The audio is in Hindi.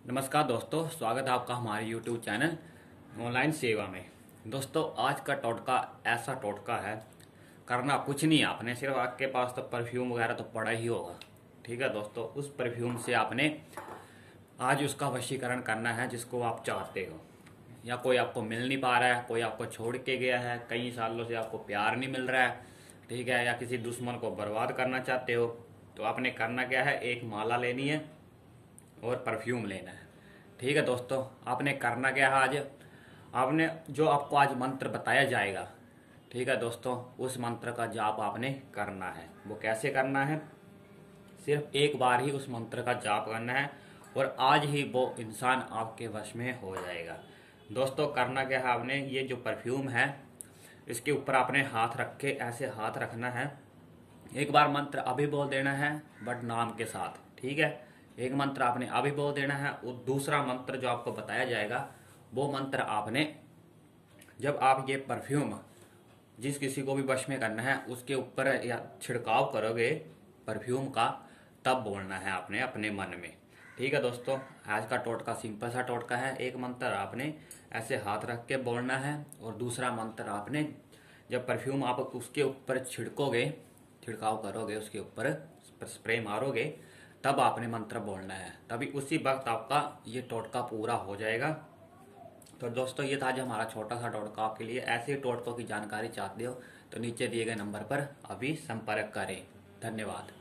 नमस्कार दोस्तों, स्वागत है आपका हमारे YouTube चैनल ऑनलाइन सेवा में। दोस्तों, आज का टोटका ऐसा टोटका है, करना कुछ नहीं आपने, सिर्फ आपके पास तो परफ्यूम वगैरह तो पड़ा ही होगा। ठीक है दोस्तों, उस परफ्यूम से आपने आज उसका वशीकरण करना है जिसको आप चाहते हो। या कोई आपको मिल नहीं पा रहा है, कोई आपको छोड़ के गया है, कई सालों से आपको प्यार नहीं मिल रहा है, ठीक है, या किसी दुश्मन को बर्बाद करना चाहते हो, तो आपने करना क्या है, एक माला लेनी है और परफ्यूम लेना है। ठीक है दोस्तों, आपने करना क्या है, आज आपने जो आपको आज मंत्र बताया जाएगा, ठीक है दोस्तों, उस मंत्र का जाप आपने करना है। वो कैसे करना है, सिर्फ एक बार ही उस मंत्र का जाप करना है और आज ही वो इंसान आपके वश में हो जाएगा। दोस्तों, करना क्या है, आपने ये जो परफ्यूम है इसके ऊपर आपने हाथ रख के ऐसे हाथ रखना है। एक बार मंत्र अभी बोल देना है बट नाम के साथ, ठीक है। एक मंत्र आपने अभी बोल देना है और दूसरा मंत्र जो आपको बताया जाएगा वो मंत्र आपने जब आप ये परफ्यूम जिस किसी को भी वश में करना है उसके ऊपर या छिड़काव करोगे परफ्यूम का, तब बोलना है आपने अपने मन में। ठीक है दोस्तों, आज का टोटका सिंपल सा टोटका है। एक मंत्र आपने ऐसे हाथ रख के बोलना है और दूसरा मंत्र आपने जब परफ्यूम आप उसके ऊपर छिड़कोगे, छिड़काव करोगे, उसके ऊपर स्प्रे मारोगे, तब आपने मंत्र बोलना है। तभी उसी वक्त आपका ये टोटका पूरा हो जाएगा। तो दोस्तों, ये था जो हमारा छोटा सा टोटका आपके लिए। ऐसे टोटकों की जानकारी चाहते हो तो नीचे दिए गए नंबर पर अभी संपर्क करें। धन्यवाद।